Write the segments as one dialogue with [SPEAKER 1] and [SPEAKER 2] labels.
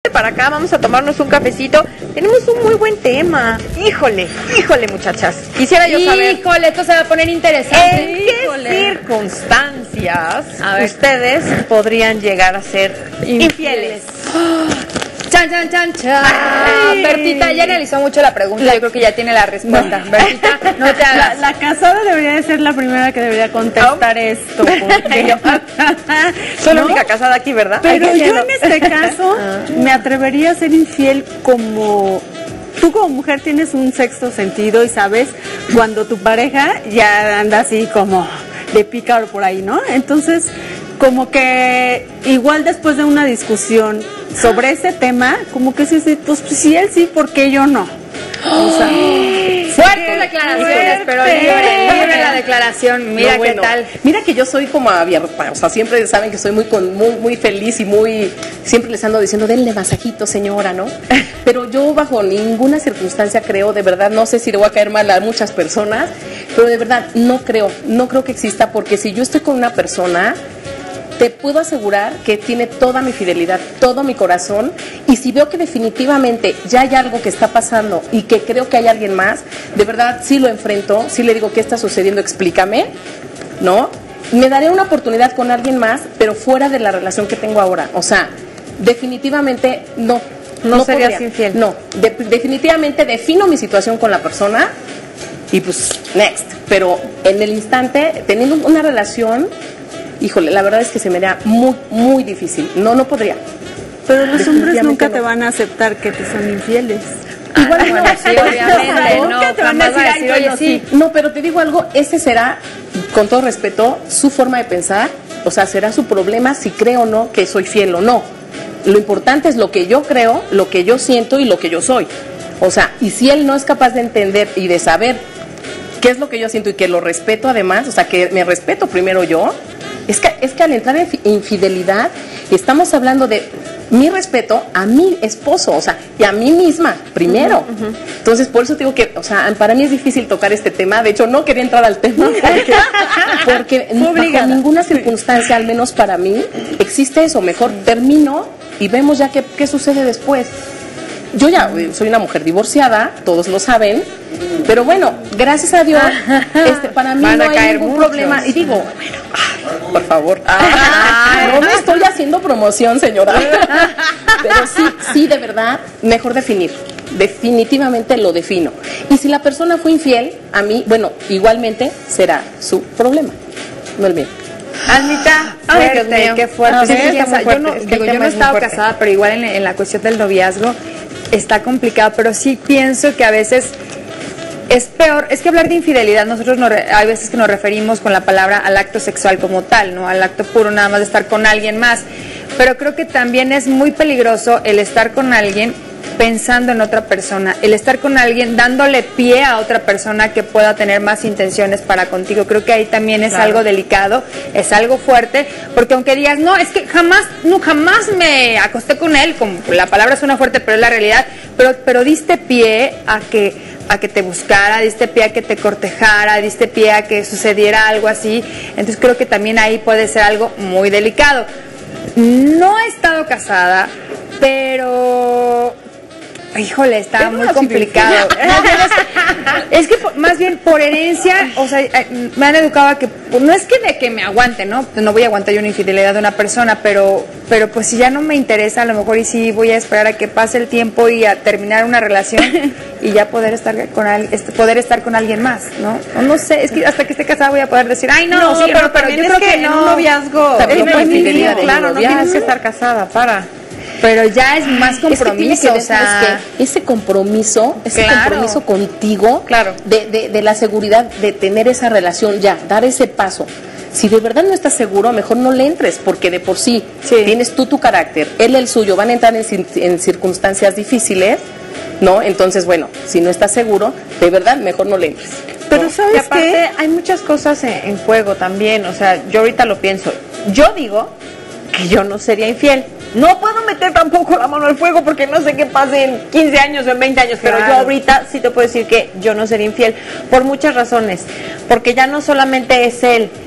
[SPEAKER 1] para acá, vamos a tomarnos un cafecito. Tenemos un muy buen tema. Híjole, muchachas. Quisiera yo saber.
[SPEAKER 2] Híjole, esto se va a poner interesante.
[SPEAKER 1] ¿En qué circunstancias ustedes podrían llegar a ser infieles?
[SPEAKER 2] Chan, chan, chan, chan. Bertita ya analizó mucho la pregunta. Yo creo que ya tiene la respuesta. No. Bertita, no te hagas.
[SPEAKER 3] La casada debería de ser la primera que debería contestar esto. Porque
[SPEAKER 1] soy la única casada aquí, ¿verdad?
[SPEAKER 3] Pero yo en este caso me atrevería a ser infiel como... Tú como mujer tienes un sexto sentido y sabes cuando tu pareja ya anda así como de pícaro por ahí, ¿no? Entonces, como que igual después de una discusión sobre ese tema, como que sí, pues si él sí, ¿por qué yo no? O sea,
[SPEAKER 2] fuertes declaraciones, pero libre la declaración. Mira no, bueno, qué tal.
[SPEAKER 4] Mira que yo soy como abierta, o sea, siempre saben que soy muy feliz y siempre les ando diciendo, denle masajito, señora, ¿no? Pero yo bajo ninguna circunstancia creo, de verdad, no sé si le voy a caer mal a muchas personas, pero de verdad no creo que exista, porque si yo estoy con una persona, te puedo asegurar que tiene toda mi fidelidad, todo mi corazón, y si veo que definitivamente ya hay algo que está pasando y que creo que hay alguien más, de verdad sí lo enfrento, sí le digo, ¿qué está sucediendo? Explícame, ¿no? Me daré una oportunidad con alguien más, pero fuera de la relación que tengo ahora. O sea, definitivamente no
[SPEAKER 1] serías infiel.
[SPEAKER 4] No, definitivamente defino mi situación con la persona y pues next, pero en el instante, teniendo una relación... Híjole, la verdad es que se me da muy difícil. No podría.
[SPEAKER 3] Pero los hombres nunca te van a aceptar que te son infieles.
[SPEAKER 2] Igual no, sí, obviamente.
[SPEAKER 3] Nunca te van a decir,
[SPEAKER 2] oye, sí.
[SPEAKER 4] No, pero te digo algo, ese será, con todo respeto, su forma de pensar. O sea, será su problema si creo o no que soy fiel o no. Lo importante es lo que yo creo, lo que yo siento y lo que yo soy. O sea, y si él no es capaz de entender y de saber qué es lo que yo siento y que lo respeto además, o sea, que me respeto primero yo, es que al entrar en infidelidad estamos hablando de mi respeto a mi esposo, o sea, y a mí misma primero. Entonces, por eso digo que, o sea, para mí es difícil tocar este tema. De hecho, no quería entrar al tema porque bajo ninguna circunstancia, al menos para mí, existe eso. Mejor termino y vemos ya qué sucede después. Yo ya soy una mujer divorciada, todos lo saben, pero bueno, gracias a Dios, para mí no hay ningún problema. Y digo, bueno, por favor, no me estoy haciendo promoción, señora, pero sí, de verdad, mejor definir. Definitivamente lo defino. Y si la persona fue infiel a mí, bueno, igualmente será su problema, no el mío.
[SPEAKER 1] Anita,
[SPEAKER 2] qué fuerte. Yo no he estado casada, pero igual en la cuestión del noviazgo está complicado, pero sí pienso que a veces es peor. Es que hablar de infidelidad, nosotros hay veces que nos referimos con la palabra al acto sexual como tal, ¿no? Al acto puro, nada más de estar con alguien más. Pero creo que también es muy peligroso el estar con alguien pensando en otra persona, el estar con alguien dándole pie a otra persona que pueda tener más intenciones para contigo. Creo que ahí también es algo delicado, es algo fuerte, porque aunque digas, no, es que jamás me acosté con él, como la palabra suena fuerte, pero es la realidad, pero diste pie a que te buscara, diste pie a que te cortejara, diste pie a que sucediera algo así. Entonces creo que también ahí puede ser algo muy delicado. No he estado casada, pero... Híjole, está muy complicado. Es que más bien por herencia, o sea, me han educado a que, no es que de que me aguante, ¿no? No voy a aguantar yo una infidelidad de una persona, pero pues si ya no me interesa, a lo mejor y sí voy a esperar a que pase el tiempo y a terminar una relación y ya poder estar con alguien más, ¿no? No sé, es que hasta que esté casada voy a poder decir, ay, no, sí, pero yo creo que
[SPEAKER 1] en un noviazgo,
[SPEAKER 4] claro,
[SPEAKER 1] no tienes que estar casada,
[SPEAKER 2] pero ya es más compromiso,
[SPEAKER 4] o sea, ese compromiso contigo, de la seguridad de tener esa relación, ya, dar ese paso. Si de verdad no estás seguro, mejor no le entres, porque de por sí tienes tú tu carácter, él el suyo, van a entrar en circunstancias difíciles, ¿no? Entonces, bueno, si no estás seguro, de verdad, mejor no le entres.
[SPEAKER 1] Pero ¿sabes qué? Hay muchas cosas en juego también, o sea, yo ahorita lo pienso. Yo digo que yo no sería infiel. No puedo meter tampoco la mano al fuego porque no sé qué pase en 15 años o en 20 años, pero yo ahorita sí te puedo decir que yo no sería infiel por muchas razones, porque ya no solamente es él,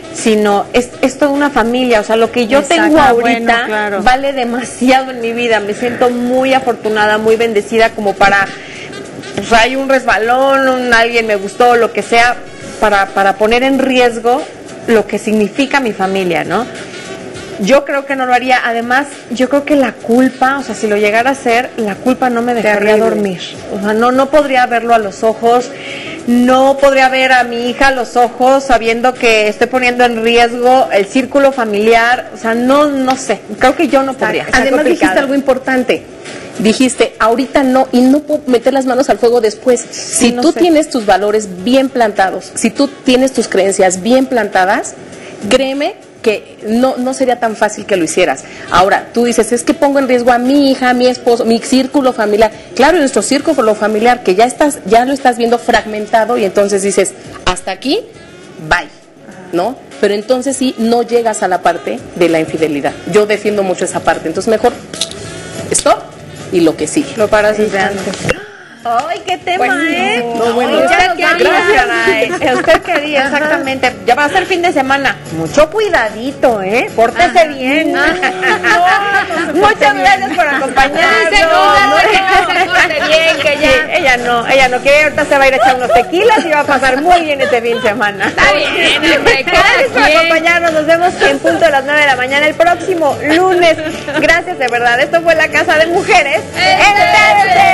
[SPEAKER 1] sino es toda una familia. O sea, lo que yo tengo ahorita vale demasiado en mi vida. Me siento muy afortunada, muy bendecida como para, pues hay un resbalón, alguien me gustó, lo que sea, para poner en riesgo lo que significa mi familia, ¿no? Yo creo que no lo haría. Además, yo creo que la culpa, o sea, si lo llegara a hacer, la culpa no me dejaría dormir. O sea, no podría verlo a los ojos, no podría ver a mi hija a los ojos sabiendo que estoy poniendo en riesgo el círculo familiar. O sea, no sé. Creo que yo no podría.
[SPEAKER 4] Además, dijiste algo importante. Dijiste, ahorita no, y no puedo meter las manos al fuego después. Si tú tienes tus valores bien plantados, si tú tienes tus creencias bien plantadas, créeme que no sería tan fácil que lo hicieras. Ahora, tú dices, es que pongo en riesgo a mi hija, a mi esposo, mi círculo familiar. Claro, nuestro círculo familiar, que ya lo estás viendo fragmentado, y entonces dices, hasta aquí, bye, ¿no? Pero entonces sí, no llegas a la parte de la infidelidad. Yo defiendo mucho esa parte. Entonces mejor, stop, y lo que sigue.
[SPEAKER 1] Lo paras desde antes. ¡Ay, qué tema,
[SPEAKER 4] Gracias,
[SPEAKER 1] usted quería, exactamente. Ya va a ser fin de semana. Mucho cuidadito, pórtese bien. Muchas gracias por acompañarnos.
[SPEAKER 2] Bien, que ya.
[SPEAKER 1] Ella no, que ahorita se va a ir a echar unos tequilas y va a pasar muy bien este fin de semana.
[SPEAKER 2] Está bien, hombre.
[SPEAKER 1] Gracias por acompañarnos. Nos vemos en punto de las 9 de la mañana el próximo lunes. Gracias, de verdad. Esto fue La Casa de Mujeres.